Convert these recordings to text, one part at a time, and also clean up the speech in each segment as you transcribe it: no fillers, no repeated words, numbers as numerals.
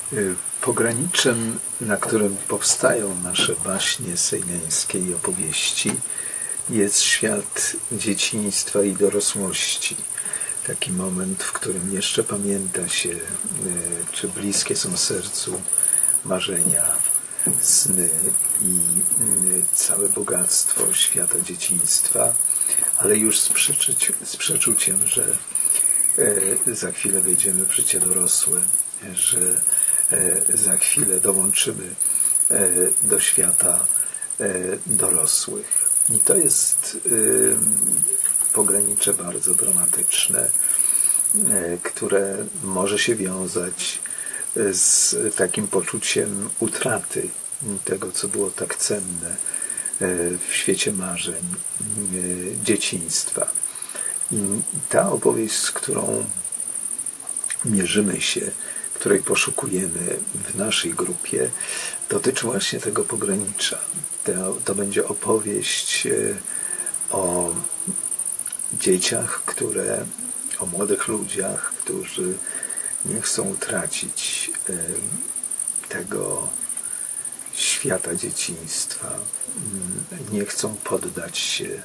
Pograniczem, na którym powstają nasze baśnie sejneńskie i opowieści, jest świat dzieciństwa i dorosłości. Taki moment, w którym jeszcze pamięta się, czy bliskie są sercu marzenia, sny i całe bogactwo świata dzieciństwa, ale już z przeczuciem, że za chwilę wejdziemy w życie dorosłe, że za chwilę dołączymy do świata dorosłych. I to jest pogranicze bardzo dramatyczne, które może się wiązać z takim poczuciem utraty tego, co było tak cenne w świecie marzeń dzieciństwa. I ta opowieść, z którą mierzymy się, której poszukujemy w naszej grupie, dotyczy właśnie tego pogranicza. To będzie opowieść o dzieciach, o młodych ludziach, którzy nie chcą utracić tego świata dzieciństwa, nie chcą poddać się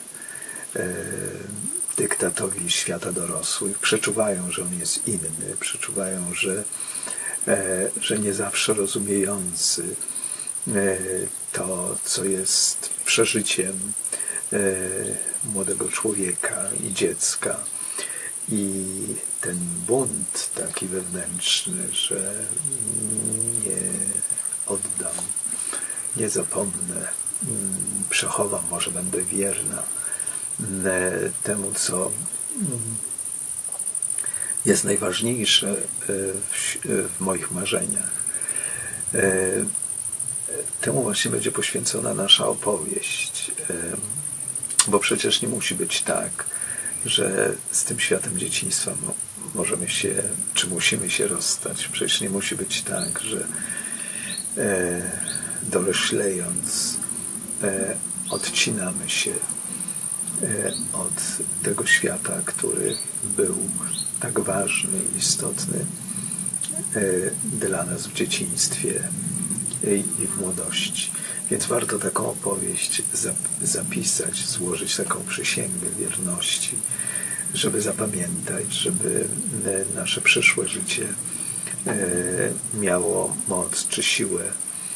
dyktatowi świata dorosłych. Przeczuwają, że on jest inny, przeczuwają, że nie zawsze rozumiejący to, co jest przeżyciem młodego człowieka i dziecka. I ten bunt taki wewnętrzny, że nie oddam, nie zapomnę, przechowam, może będę wierna temu, co jest najważniejsze w moich marzeniach. Temu właśnie będzie poświęcona nasza opowieść, bo przecież nie musi być tak, że z tym światem dzieciństwa możemy się, czy musimy się rozstać. Przecież nie musi być tak, że doroślejąc odcinamy się od tego świata, który był tak ważny i istotny dla nas w dzieciństwie i w młodości. Więc warto taką opowieść zapisać, złożyć taką przysięgę wierności, żeby zapamiętać, żeby nasze przyszłe życie miało moc czy siłę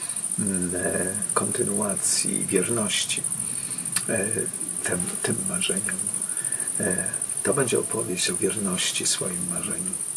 kontynuacji, wierności tym marzeniom. To będzie opowieść o wierności swoim marzeniom.